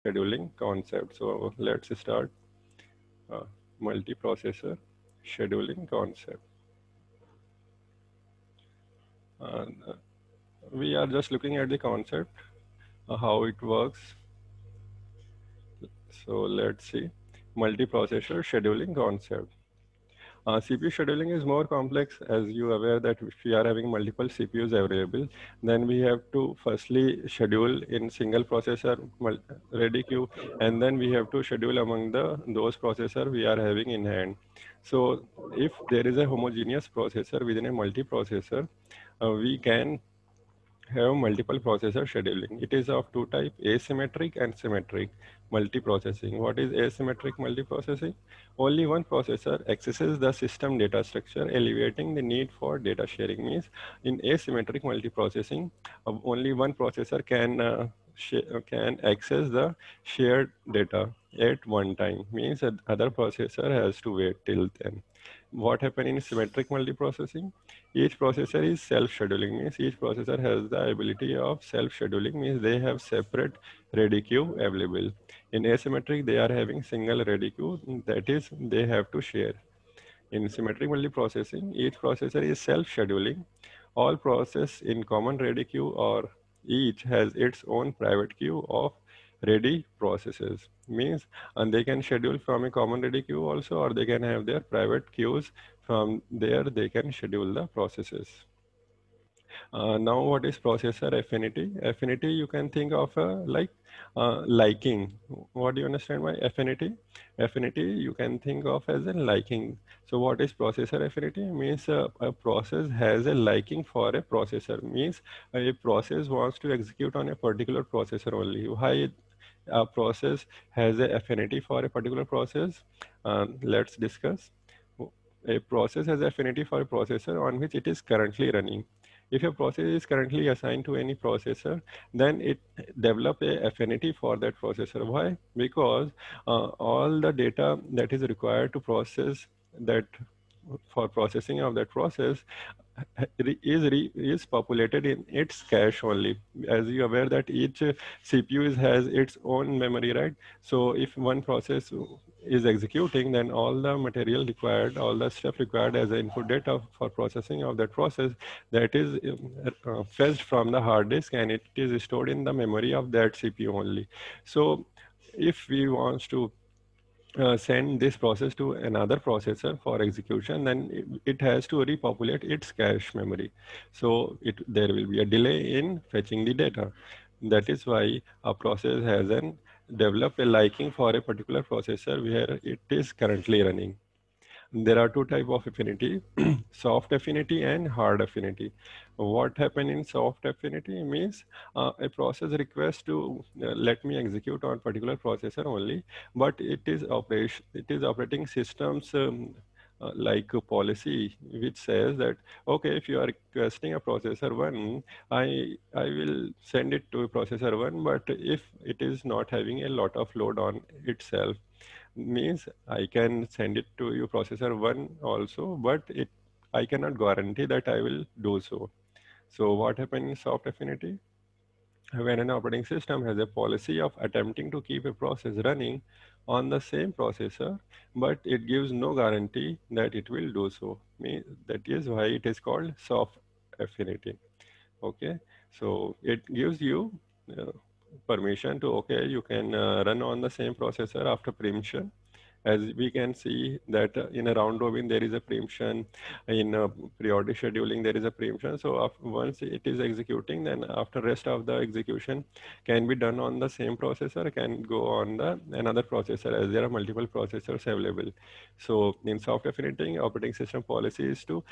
scheduling concept. So let's start uh, multiprocessor scheduling concept. And we are just looking at the concept, how it works. So let's see multiprocessor scheduling concept. CPU scheduling is more complex, as you are aware that if we are having multiple CPUs available, then we have to firstly schedule in single processor ready queue, and then we have to schedule among those processor we are having in hand. So if there is a homogeneous processor within a multiprocessor, we can have multiple processor scheduling. It is of two type, asymmetric and symmetric multiprocessing. What is asymmetric multiprocessing? Only one processor accesses the system data structure, alleviating the need for data sharing. Means in asymmetric multiprocessing, only one processor can access the shared data at one time. Means that other processor has to wait till then. What happen in symmetric multiprocessing? Each processor is self-scheduling, means each processor has the ability of self-scheduling, means they have separate ready queue available. In asymmetric, they are having single ready queue, that is, they have to share. In symmetric multiprocessing, each processor is self-scheduling. All process in common ready queue or each has its own private queue of ready processes. Means, and they can schedule from a common ready queue also, or they can have their private queues. From there, they can schedule the processes. Now, what is processor affinity? Affinity, you can think of like liking. What do you understand by affinity? Affinity, you can think of as a liking. So, what is processor affinity? Means a process has a liking for a processor. Means a process wants to execute on a particular processor only. Why a process has a affinity for a particular process? Let's discuss. A process has affinity for a processor on which it is currently running. If a process is currently assigned to any processor, then it develop a affinity for that processor. Why? Because all the data that is required to process that for processing of that process is populated in its cache only. As you are aware that each CPU has its own memory, right? So if one process is executing, then all the material required, all the stuff required as input data for processing of that process, that is fetched from the hard disk, and it is stored in the memory of that CPU only. So if we want to send this process to another processor for execution, then it has to repopulate its cache memory. So there will be a delay in fetching the data. That is why a process has an developed a liking for a particular processor where it is currently running. There are two type of affinity, soft affinity and hard affinity. What happen in soft affinity means a process requests to let me execute on particular processor only, but it is operating systems like a policy which says that okay, if you are requesting a processor one, I will send it to processor one, but if it is not having a lot of load on itself, means I can send it to you processor one also, but I cannot guarantee that I will do so. So what happens in soft affinity? When an operating system has a policy of attempting to keep a process running on the same processor, but it gives no guarantee that it will do so. That is why it is called soft affinity. Okay, so it gives you uh, permission to, okay, you can run on the same processor after preemption. As we can see that in a round robin there is a preemption, in periodic scheduling there is a preemption. So once it is executing, then after rest of the execution can be done on the same processor, can go on the another processor, as there are multiple processors available. So in soft affinity, operating system policy is to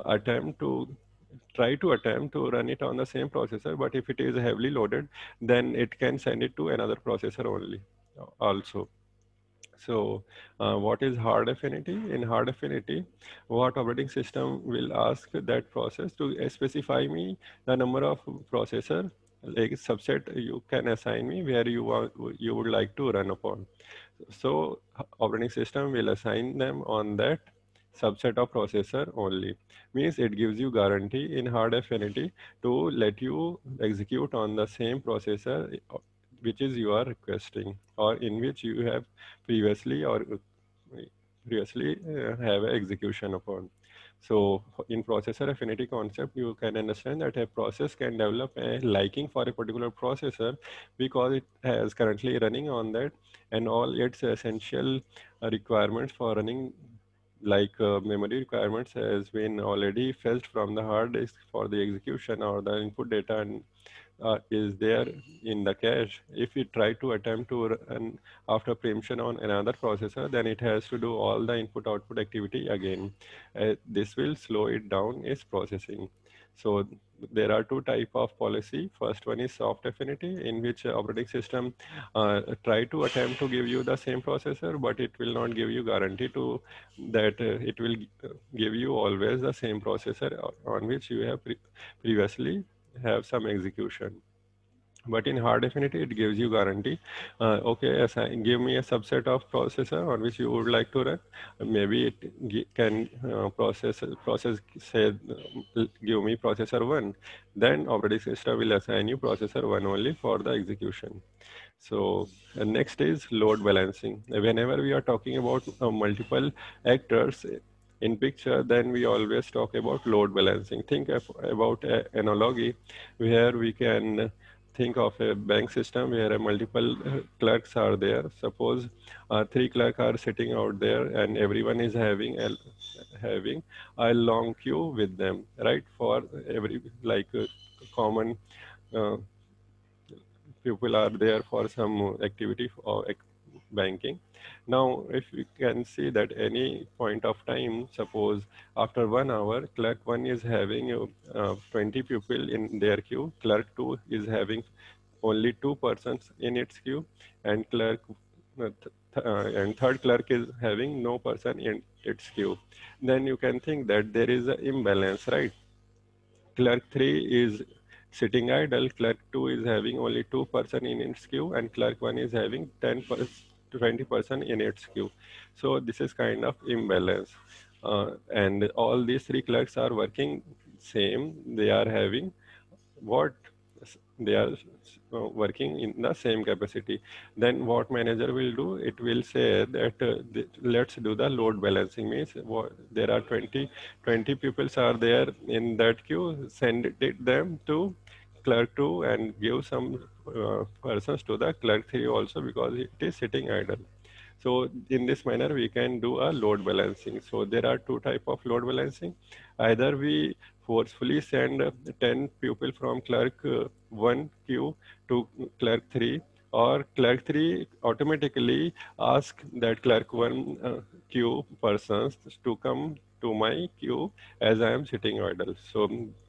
attempt to run it on the same processor, but if it is heavily loaded, then it can send it to another processor only also. So, what is hard affinity? In hard affinity, what operating system will ask that process to specify me the number of processor, like subset you can assign me where you would like to run upon. So, operating system will assign them on that subset of processor only. Means it gives you guarantee in hard affinity to let you execute on the same processor which is you are requesting, or in which you have previously or have execution upon. So in processor affinity concept, you can understand that a process can develop a liking for a particular processor because it has currently running on that, and all its essential requirements for running, like memory requirements, has been already fetched from the hard disk for the execution, or the input data and is there in the cache. If we try to attempt to run after preemption on another processor, then it has to do all the input output activity again. This will slow it down its processing. So there are two type of policy. First one is soft affinity, in which operating system try to attempt to give you the same processor, but it will not give you guarantee to that it will give you always the same processor on which you have previously have some execution. But in hard affinity, it gives you guarantee. Okay, give me a subset of processor on which you would like to run. Maybe it can process say give me processor one. Then operating system will assign you processor one only for the execution. So next is load balancing. Whenever we are talking about multiple actors in picture, then we always talk about load balancing. Think about an analogy where we can think of a bank system where a multiple clerks are there. Suppose three clerks are sitting out there, and everyone is having a long queue with them, right? For every like common uh, people are there for some activity or banking. Now, if we can see that any point of time, suppose after 1 hour, clerk 1 is having 20 people in their queue, clerk 2 is having only 2 persons in its queue, and and third clerk is having no person in its queue. Then you can think that there is an imbalance, right? Clerk 3 is sitting idle, clerk 2 is having only 2 person in its queue, and clerk 1 is having 20 person in its queue. So this is kind of imbalance. And all these three clerks are working same. They are having what they are working in the same capacity. Then what manager will do, it will say that let's do the load balancing. Means there are 20 peoples are there in that queue, send them to clerk 2 and give some persons to the clerk 3 also, because it is sitting idle. So in this manner, we can do a load balancing. So there are two type of load balancing. Either we forcefully send 10 people from clerk 1 queue to clerk 3, or clerk 3 automatically ask that clerk 1 queue persons to come to my queue as I am sitting idle. So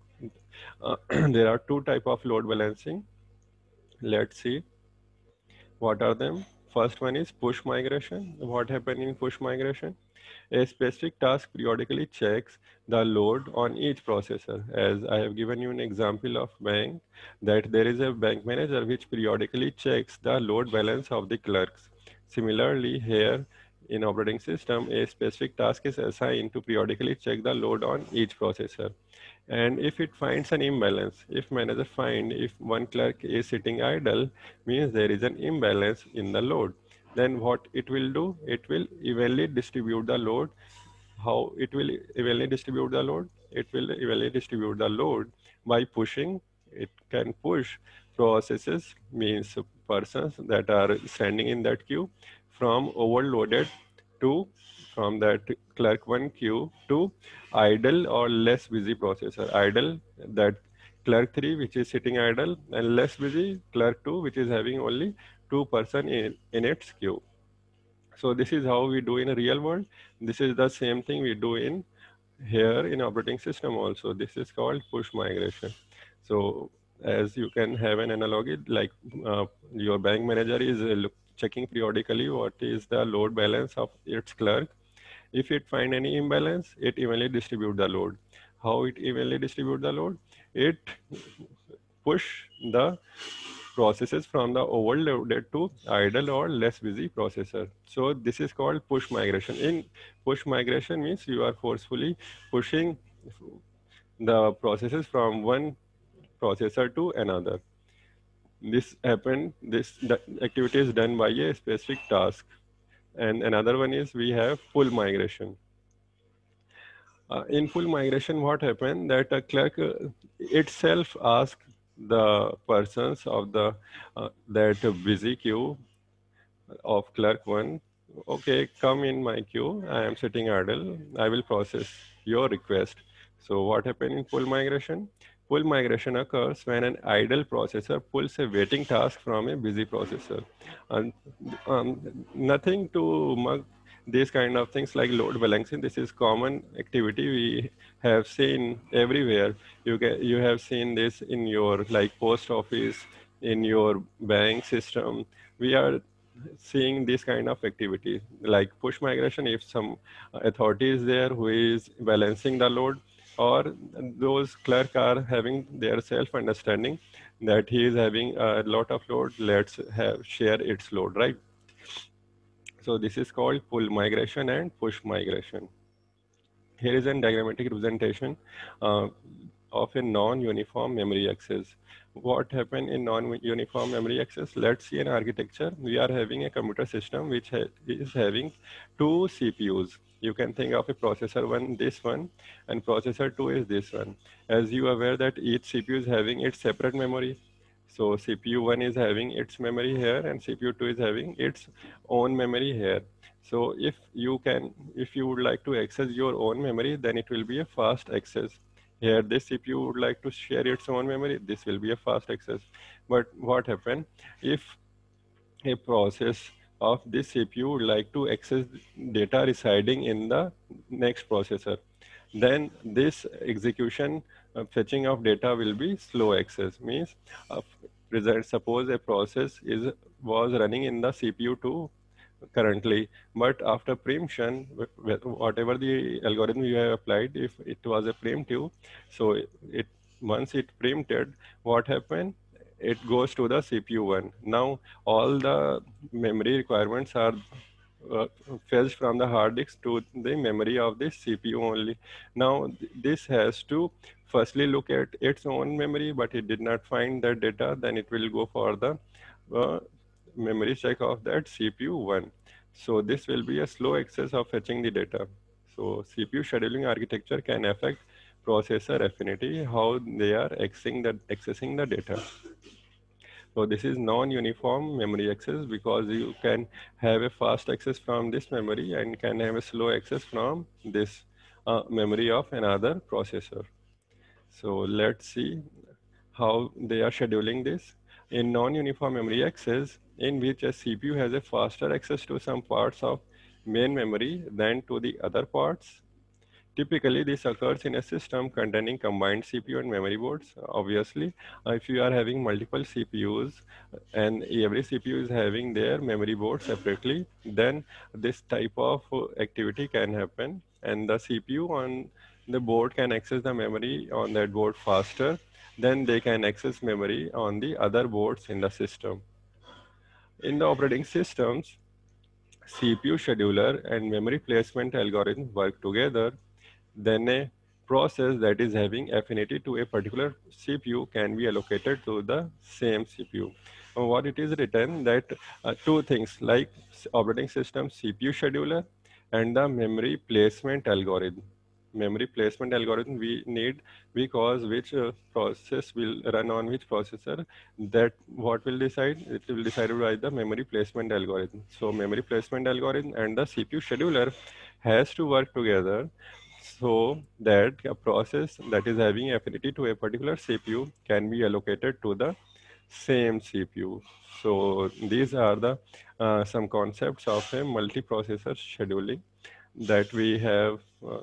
there are two type of load balancing. Let's see. What are them? First one is push migration. What happened in push migration? A specific task periodically checks the load on each processor. As I have given you an example of bank, that there is a bank manager which periodically checks the load balance of the clerks. Similarly, here in operating system, a specific task is assigned to periodically check the load on each processor. And if it finds an imbalance, if manager find if one clerk is sitting idle, means there is an imbalance in the load. Then what it will do? It will evenly distribute the load. How it will evenly distribute the load? It will evenly distribute the load by pushing. It can push processes, means persons that are standing in that queue, from overloaded to from that clerk 1 queue to idle or less busy processor. Idle, that clerk 3 which is sitting idle, and less busy clerk 2 which is having only 2 person in its queue. So this is how we do in a real world. This is the same thing we do in here in operating system also. This is called push migration. So as you can have an analogy, like your bank manager is checking periodically what is the load balance of its clerk. If it find any imbalance, it evenly distribute the load. How it evenly distribute the load? It push the processes from the overloaded to idle or less busy processor. So this is called push migration. In push migration means you are forcefully pushing the processes from one processor to another. This activity is done by a specific task. And another one is we have pull migration. In pull migration, what happened that a clerk itself asks the persons of the that busy queue of clerk one, okay, come in my queue. I am sitting idle. I will process your request. So what happened in pull migration? Pull migration occurs when an idle processor pulls a waiting task from a busy processor. And nothing to mug these kind of things like load balancing. This is common activity we have seen everywhere. You have seen this in your like post office, in your bank system. We are seeing this kind of activity like push migration if some authority is there who is balancing the load, or those clerk are having their self understanding that he is having a lot of load, let's have share its load, right? So this is called pull migration and push migration. Here is a diagrammatic representation uh, of a non-uniform memory access. What happened in non-uniform memory access? Let's see an architecture. We are having a computer system which is having two CPUs. You can think of a processor one, this one, and processor two is this one. As you are aware that each CPU is having its separate memory. So CPU one is having its memory here and CPU two is having its own memory here. So if you would like to access your own memory, then it will be a fast access. Here, this CPU would like to share its own memory, this will be a fast access. But what happen if a process of this CPU would like to access data residing in the next processor? Then this execution fetching of data will be slow access. Means suppose a process is was running in the CPU2 currently, but after preemption, whatever the algorithm you have applied, if it was a preemptive, so it once it preempted, what happened? It goes to the CPU1. Now all the memory requirements are uh, fetched from the hard disk to the memory of the CPU only. Now this has to firstly look at its own memory, but it did not find that data. Then it will go for the uh, memory check of that CPU1. So this will be a slow access of fetching the data. So CPU scheduling architecture can affect processor affinity, how they are accessing the data. So this is non-uniform memory access because you can have a fast access from this memory and can have a slow access from this memory of another processor. So let's see how they are scheduling this. In non-uniform memory access, in which a CPU has a faster access to some parts of main memory than to the other parts. Typically, this occurs in a system containing combined CPU and memory boards. Obviously, if you are having multiple CPUs and every CPU is having their memory board separately, then this type of activity can happen, and the CPU on the board can access the memory on that board faster than they can access memory on the other boards in the system. In the operating systems, CPU scheduler and memory placement algorithm work together. Then a process that is having affinity to a particular CPU can be allocated to the same CPU. What it is written that two things like operating system CPU scheduler and the memory placement algorithm. Memory placement algorithm we need because which process will run on which processor, that what will decide, it will decide by the memory placement algorithm. So memory placement algorithm and the CPU scheduler has to work together so that a process that is having affinity to a particular CPU can be allocated to the same CPU. So these are the some concepts of a multiprocessor scheduling that we have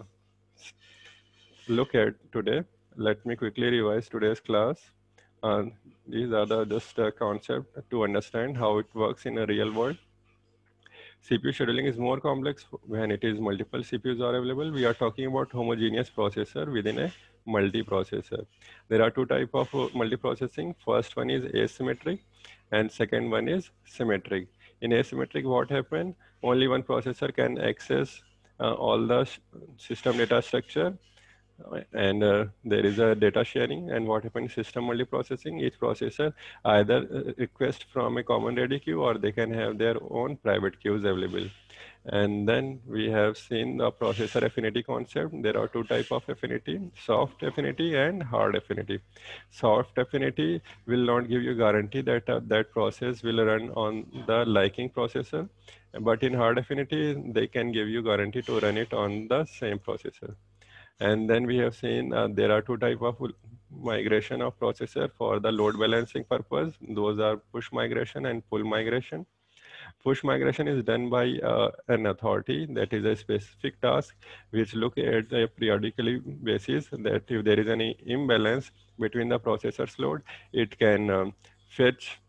look at today. Let me quickly revise today's class. Uh, these are the just concept to understand how it works in a real world. CPU scheduling is more complex when it is multiple CPUs are available. We are talking about homogeneous processor within a multiprocessor. There are two type of multiprocessing. First one is asymmetric and second one is symmetric. In asymmetric, what happen? Only one processor can access all the system data structure and there is a data sharing. And what happens in system multiprocessing, each processor either request from a common ready queue, or they can have their own private queues available. And then we have seen the processor affinity concept. There are two types of affinity: soft affinity and hard affinity. Soft affinity will not give you guarantee that that process will run on the liking processor, but in hard affinity they can give you guarantee to run it on the same processor. And then we have seen there are two type of migration of processor for the load balancing purpose. Those are push migration and pull migration. Push migration is done by an authority, that is a specific task which look at a periodically basis that if there is any imbalance between the processor's load, it can fetch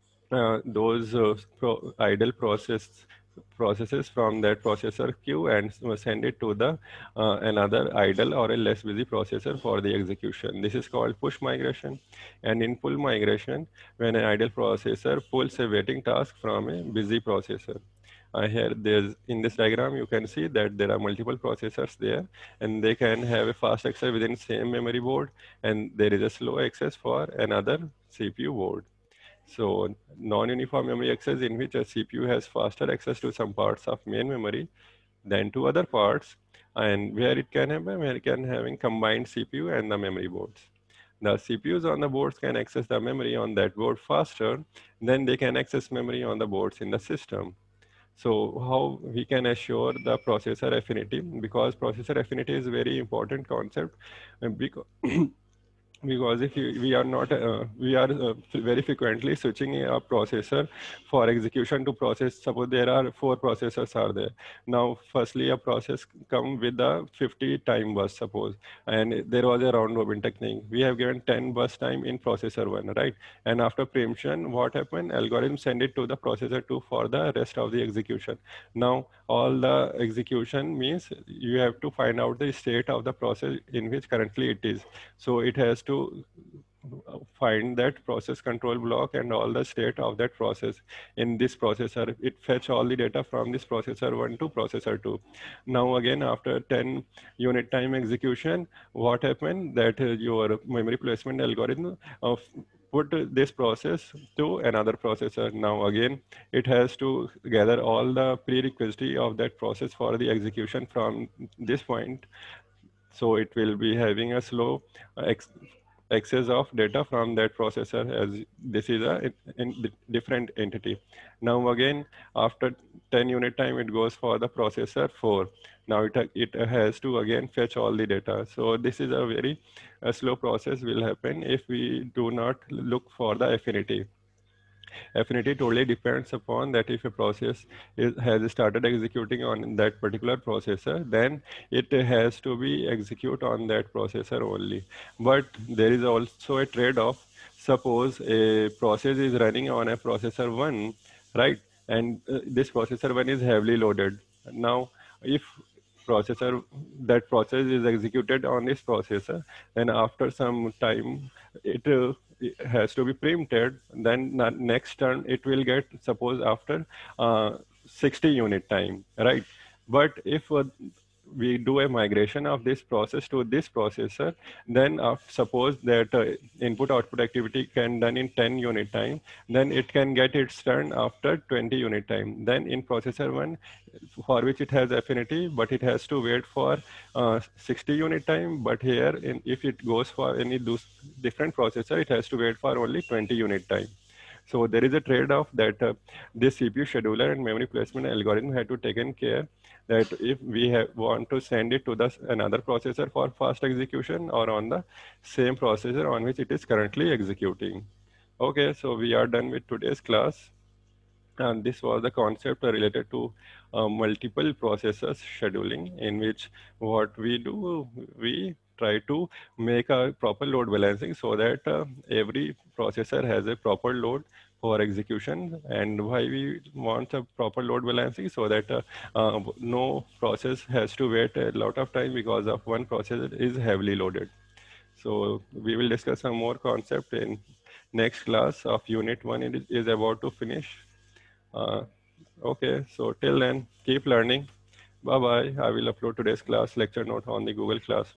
those idle processes from that processor queue and send it to the another idle or a less busy processor for the execution. This is called push migration. And in pull migration, when an idle processor pulls a waiting task from a busy processor. Here, there's in this diagram, you can see that there are multiple processors there, and they can have a fast access within same memory board, and there is a slow access for another CPU board. So non-uniform memory access, in which a CPU has faster access to some parts of main memory than to other parts, and where it can have where it can having combined CPU and the memory boards. The CPUs on the boards can access the memory on that board faster than they can access memory on the boards in the system. So how we can assure the processor affinity? Because processor affinity is a very important concept, because because if we are not we are very frequently switching a processor for execution to process. Suppose there are four processors are there. Now firstly a process come with the 50 time burst, suppose, and there was a round robin technique. We have given 10 burst time in processor 1, right? And after preemption, what happened? Algorithm send it to the processor 2 for the rest of the execution. Now all the execution means you have to find out the state of the process in which currently it is. So it has to find that process control block and all the state of that process in this processor. It fetch all the data from this processor 1 to processor 2. Now again, after 10 unit time execution, what happened that your memory placement algorithm of put this process to another processor. Now again, it has to gather all the prerequisite of that process for the execution from this point. So it will be having a slow access of data from that processor, as this is a different entity. Now again, after 10 unit time, it goes for the processor 4. Now it has to again fetch all the data. So this is a very slow process will happen if we do not look for the affinity. Affinity totally depends upon that if a process has started executing on that particular processor, then it has to be execute on that processor only. But there is also a trade-off. Suppose a process is running on a processor 1, right? And this processor 1 is heavily loaded. Now, if that process is executed on this processor, then after some time it has to be preempted. Then next turn it will get, suppose, after 60 unit time, right? But if we do a migration of this process to this processor, then suppose that input output activity can done in 10 unit time, then it can get its turn after 20 unit time. Then in processor 1, for which it has affinity, but it has to wait for 60 unit time. But here, if it goes for any different processor, it has to wait for only 20 unit time. So there is a trade-off that this CPU scheduler and memory placement algorithm had to taken care that if we want to send it to another processor for fast execution, or on the same processor on which it is currently executing. Okay, so we are done with today's class. And this was the concept related to multiple processors scheduling, in which what we do, we try to make a proper load balancing so that every processor has a proper load for execution. And why we want a proper load balancing, so that no process has to wait a lot of time because of one processor is heavily loaded. So we will discuss some more concept in next class of unit 1. It is about to finish. uh, okay, so till then, keep learning. Bye bye. I will upload today's class lecture note on the Google Classroom.